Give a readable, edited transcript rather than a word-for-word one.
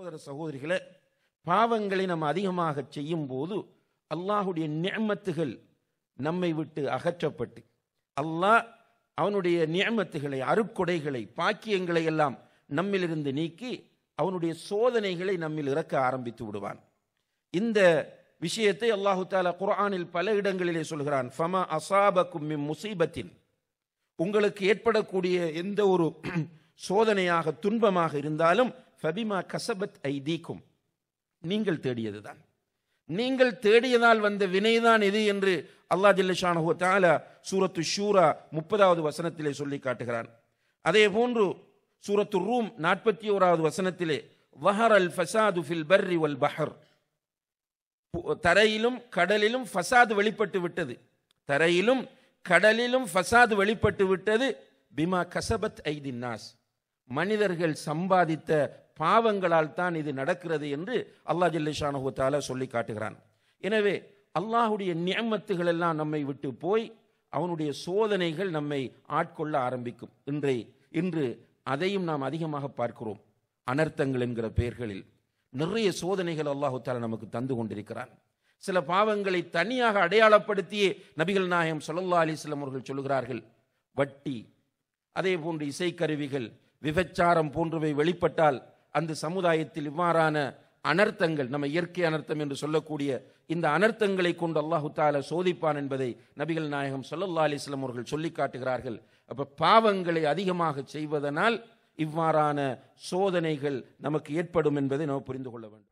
சகோதர சகோதரிகளே, பாவங்களை நாம் அதிகமாக செய்யும் போது அல்லாஹுடைய நிஅமத்துகள் நம்மை விட்டு அகற்றப்பட்டு அல்லாஹ் அவனுடைய நிஅமத்துகளை, அருட்கொடைகளை, பாக்கியங்களை எல்லாம் நம்மிலிருந்து நீக்கி அவனுடைய சோதனைகளை நம்மில் இறக்க ஆரம்பித்து விடுவான். இந்த விஷயத்தை அல்லாஹு தஆலா குர்ஆனில் பல இடங்களிலே சொல்கிறான். ஃபமா அஸாபக்கும் மின் முஸீபத்தின், உங்களுக்கு ஏற்படக்கூடிய எந்த ஒரு சோதனையாக, துன்பமாக இருந்தாலும் ஃபபிமா கஸபத் ஐதீக்கும், நீங்கள் தேடியதுதான், நீங்கள் தேடியதால் வந்த வினைதான் இது என்று அல்லாஹ் ஜல்ல ஷானஹு வ தஆலா சூரத்து ஷூரா 30வது வசனத்திலே சொல்லி காட்டுகிறான். அதே போன்று சூரத்து ரூம் 41வது வசனத்திலே வஹரல் ஃபஸாது ஃபில் பர்ரி வல் பஹர், தரையிலும் கடலிலும் ஃபஸாது வெளிப்பட்டு விட்டது, தரையிலும் கடலிலும் ஃபஸாது வெளிப்பட்டு விட்டது. பிமா கஸபத் ஐதின் நாஸ், மனிதர்கள் சம்பாதித்த பாவங்களால் தான் இது நடக்கிறது என்று அல்லாஹ் ஜல்ல ஷானஹு வ தஆலா சொல்லி காட்டுகிறான். எனவே அல்லாஹுடைய நிஅமத்துகள் எல்லாம் நம்மை விட்டு போய் அவனுடைய சோதனைகள் நம்மை ஆட்கொள்ள ஆரம்பிக்கும். இன்று அதையும் நாம் அதிகமாக பார்க்கிறோம். அனர்த்தங்கள் என்கிற பெயர்களில் நிறைய சோதனைகள் அல்லாஹு தஆலா நமக்கு தந்து கொண்டிருக்கிறான். சில பாவங்களை தனியாக அடையாளப்படுத்தியே நபிகள் நாயகம் ஸல்லல்லாஹு அலைஹி வஸல்லம் அவர்கள் சொல்கிறார்கள். வட்டி, அதே போன்று இசைக்கருவிகள், விபச்சாரம் போன்றவை வெளிப்பட்டால் அந்த சமுதாயத்தில் இவ்வாறான அனர்த்தங்கள், நம்ம இயற்கை அனர்த்தம் என்று சொல்லக்கூடிய இந்த அனர்த்தங்களை கொண்டு அல்லாஹு தஆலா சோதிப்பான் என்பதை நபிகள் நாயகம் ஸல்லல்லாஹு அலைஹி வஸல்லம் அவர்கள் சொல்லி காட்டுகிறார்கள். அப்ப பாவங்களை அதிகமாக செய்வதனால் இவ்வாறான சோதனைகள் நமக்கு ஏற்படும் என்பதை நாம் புரிந்து கொள்ள வேண்டும்.